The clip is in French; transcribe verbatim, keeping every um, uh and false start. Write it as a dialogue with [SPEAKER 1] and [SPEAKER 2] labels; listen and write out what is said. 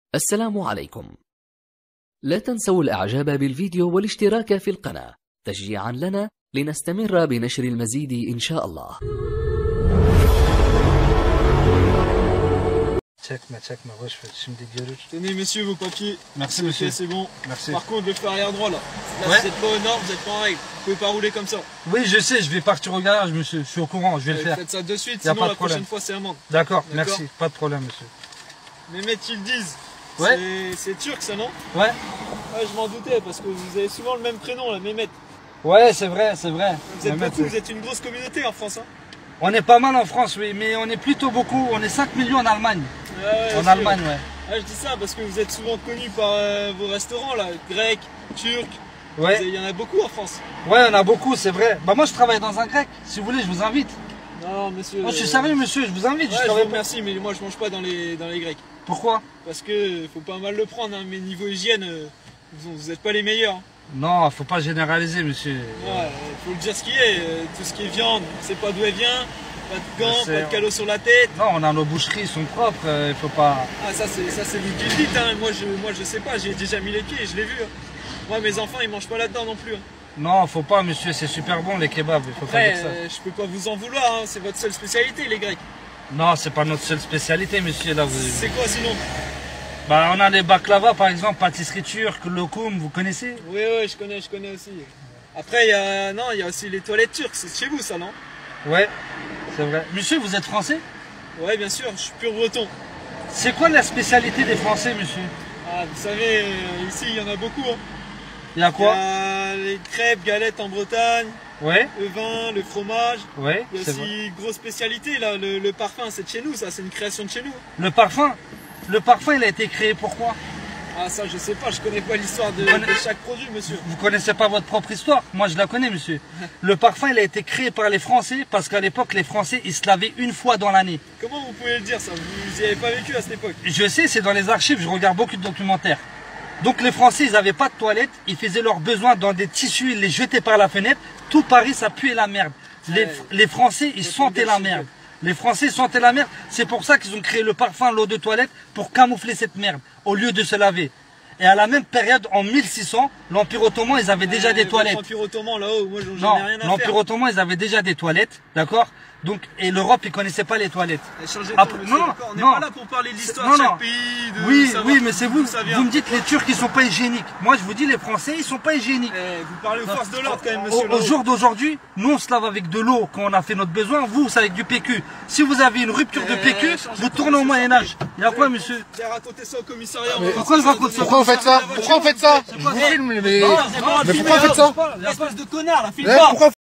[SPEAKER 1] السلام عليكم. لا تنسوا الإعجاب بالفيديو والاشتراك في القناة تشجيعا لنا لنستمر بنشر المزيد إن شاء الله.
[SPEAKER 2] Çekme çekme boş ver şimdi görür.
[SPEAKER 3] Tenez messieurs vos papiers.
[SPEAKER 2] Merci monsieur.
[SPEAKER 3] C'est bon.
[SPEAKER 2] Merci.
[SPEAKER 3] Par contre, le fer arrière droit là. Là
[SPEAKER 2] Ouais.
[SPEAKER 3] vous êtes pas aux normes, vous êtes pas en règle. Vous pouvez pas rouler comme ça.
[SPEAKER 2] Oui je sais, je vais partir au garage monsieur, je suis au courant, je vais le faire.
[SPEAKER 3] Faites ça de suite,
[SPEAKER 2] Y a
[SPEAKER 3] sinon
[SPEAKER 2] pas
[SPEAKER 3] la
[SPEAKER 2] de problème.
[SPEAKER 3] prochaine fois c'est amende.
[SPEAKER 2] D'accord,
[SPEAKER 3] D'accord.
[SPEAKER 2] merci, pas de problème monsieur.
[SPEAKER 3] Les mecs ils le disent.
[SPEAKER 2] Ouais.
[SPEAKER 3] C'est turc ça non?
[SPEAKER 2] Ouais.
[SPEAKER 3] Ouais, je m'en doutais parce que vous avez souvent le même prénom là, Mehmet.
[SPEAKER 2] Ouais c'est vrai, c'est vrai.
[SPEAKER 3] Vous êtes
[SPEAKER 2] Mehmet,
[SPEAKER 3] beaucoup,
[SPEAKER 2] oui.
[SPEAKER 3] vous êtes une grosse communauté en France hein.
[SPEAKER 2] On est pas mal en France oui, mais on est plutôt beaucoup, on est cinq millions en Allemagne.
[SPEAKER 3] Ouais, ouais,
[SPEAKER 2] En
[SPEAKER 3] aussi,
[SPEAKER 2] Allemagne
[SPEAKER 3] ouais.
[SPEAKER 2] ouais.
[SPEAKER 3] Ouais, je dis ça parce que vous êtes souvent connus par euh, vos restaurants là, grecs, turcs.
[SPEAKER 2] Ouais.
[SPEAKER 3] Il y en a beaucoup en France.
[SPEAKER 2] Ouais on a beaucoup c'est vrai. Bah moi je travaille dans un grec, si vous voulez je vous invite.
[SPEAKER 3] Non monsieur.
[SPEAKER 2] Moi je suis
[SPEAKER 3] euh,
[SPEAKER 2] sérieux monsieur, je vous invite.
[SPEAKER 3] Ouais,
[SPEAKER 2] je
[SPEAKER 3] je
[SPEAKER 2] travaille
[SPEAKER 3] vous
[SPEAKER 2] pas.
[SPEAKER 3] remercie mais moi je mange pas dans les, dans les grecs.
[SPEAKER 2] Pourquoi?
[SPEAKER 3] Parce que faut pas mal le prendre, hein, mais niveau hygiène, euh, vous, vous êtes pas les meilleurs. Hein.
[SPEAKER 2] Non, faut pas généraliser monsieur.
[SPEAKER 3] Ouais, faut le dire ce qui est, euh, tout ce qui est viande, on sait pas d'où elle vient, pas de gants,
[SPEAKER 2] Je sais.
[SPEAKER 3] pas de calot sur la tête.
[SPEAKER 2] Non, on a nos boucheries, ils sont propres, il faut pas...
[SPEAKER 3] Ah ça c'est ça c'est vous qui le dites, hein. moi je moi je sais pas, j'ai déjà mis les pieds, je l'ai vu. Hein. Moi mes enfants ils mangent pas là-dedans non plus. Hein.
[SPEAKER 2] Non, faut pas monsieur, c'est super bon les kebabs, il faut pas
[SPEAKER 3] Après,
[SPEAKER 2] dire ça.
[SPEAKER 3] euh, je peux pas vous en vouloir, hein. C'est votre seule spécialité les Grecs.
[SPEAKER 2] Non, c'est pas notre seule spécialité monsieur, là vous...
[SPEAKER 3] C'est quoi sinon?
[SPEAKER 2] Bah on a les baklava par exemple, pâtisserie turque, lokum, vous connaissez?
[SPEAKER 3] Oui oui je connais, je connais aussi. Après il y a non il y a aussi les toilettes turques, c'est chez vous ça non?
[SPEAKER 2] Ouais, c'est vrai. Monsieur, vous êtes français?
[SPEAKER 3] Ouais bien sûr, je suis pur breton.
[SPEAKER 2] C'est quoi la spécialité des Français monsieur?
[SPEAKER 3] Ah vous savez, euh, ici il y en a beaucoup. Hein.
[SPEAKER 2] Il y a
[SPEAKER 3] Il y
[SPEAKER 2] quoi?
[SPEAKER 3] a les crêpes, galettes en Bretagne,
[SPEAKER 2] Ouais,
[SPEAKER 3] le vin, le fromage.
[SPEAKER 2] ouais,
[SPEAKER 3] Il y a
[SPEAKER 2] c'est vrai.
[SPEAKER 3] aussi grosse spécialité là, le, le parfum, c'est de chez nous, ça, c'est une création de chez nous.
[SPEAKER 2] Le parfum, le parfum il a été créé pourquoi?
[SPEAKER 3] Ah ça, je sais pas, je connais pas l'histoire de,
[SPEAKER 2] Connais-
[SPEAKER 3] de chaque produit, monsieur.
[SPEAKER 2] Vous connaissez pas votre propre histoire? Moi je la connais monsieur. Le parfum il a été créé par les Français parce qu'à l'époque les Français ils se lavaient une fois dans l'année.
[SPEAKER 3] Comment vous pouvez le dire ça? Vous y avez pas vécu à cette époque?
[SPEAKER 2] Je sais, c'est dans les archives, je regarde beaucoup de documentaires. Donc les Français, ils n'avaient pas de toilettes, ils faisaient leurs besoins dans des tissus, ils les jetaient par la fenêtre. Tout Paris, ça puait la merde. Les,
[SPEAKER 3] Ouais.
[SPEAKER 2] les Français, ils
[SPEAKER 3] C'est
[SPEAKER 2] sentaient
[SPEAKER 3] une
[SPEAKER 2] la
[SPEAKER 3] belle
[SPEAKER 2] merde.
[SPEAKER 3] chose.
[SPEAKER 2] Les Français sentaient la merde. C'est pour ça qu'ils ont créé le parfum, l'eau de toilette, pour camoufler cette merde, au lieu de se laver. Et à la même période, en mille six cents, l'Empire ottoman, ils avaient déjà
[SPEAKER 3] Euh,
[SPEAKER 2] des
[SPEAKER 3] votre
[SPEAKER 2] toilettes.
[SPEAKER 3] Empire ottoman là-haut, moi j'en
[SPEAKER 2] Non,
[SPEAKER 3] ai rien à
[SPEAKER 2] l'Empire
[SPEAKER 3] faire.
[SPEAKER 2] ottoman, ils avaient déjà des toilettes, d'accord? Donc, et l'Europe, ils connaissaient pas les toilettes.
[SPEAKER 3] Eh, changez de
[SPEAKER 2] Après-
[SPEAKER 3] ton, monsieur,
[SPEAKER 2] non,
[SPEAKER 3] d'accord. On n'est
[SPEAKER 2] non.
[SPEAKER 3] pas là pour parler de l'histoire
[SPEAKER 2] Non,
[SPEAKER 3] de chaque
[SPEAKER 2] non.
[SPEAKER 3] pays, de
[SPEAKER 2] Oui,
[SPEAKER 3] savoir
[SPEAKER 2] oui, mais c'est vous.
[SPEAKER 3] d'où ça vient.
[SPEAKER 2] Vous me dites les Turcs, ils sont pas hygiéniques. Moi, je vous dis, les Français, ils sont pas hygiéniques.
[SPEAKER 3] Eh, vous parlez aux forces de l'ordre quand même,
[SPEAKER 2] Au,
[SPEAKER 3] monsieur.
[SPEAKER 2] au
[SPEAKER 3] là-haut.
[SPEAKER 2] jour d'aujourd'hui, nous on se lave avec de l'eau quand on a fait notre besoin, vous c'est avec du P Q. Si vous avez une rupture de
[SPEAKER 3] Eh,
[SPEAKER 2] P Q,
[SPEAKER 3] changez
[SPEAKER 2] vous
[SPEAKER 3] de
[SPEAKER 2] tournez au
[SPEAKER 3] monsieur,
[SPEAKER 2] Moyen-Âge. Il y a
[SPEAKER 3] Vous
[SPEAKER 2] quoi
[SPEAKER 3] avez-
[SPEAKER 2] monsieur?
[SPEAKER 3] Vous avez raconté ça au commissariat. on
[SPEAKER 2] Mais
[SPEAKER 3] va
[SPEAKER 2] pourquoi
[SPEAKER 3] voir
[SPEAKER 2] je raconte
[SPEAKER 3] si
[SPEAKER 2] ça?
[SPEAKER 3] vous
[SPEAKER 4] Pourquoi vous faites ça?
[SPEAKER 3] avez-
[SPEAKER 4] Pourquoi vous faites ça? Je vous
[SPEAKER 2] Non.
[SPEAKER 4] filme, mais...
[SPEAKER 2] Non,
[SPEAKER 4] Mais pourquoi vous faites ça?
[SPEAKER 3] Espèce de connard, la file
[SPEAKER 4] Eh,
[SPEAKER 3] pas.
[SPEAKER 4] pourquoi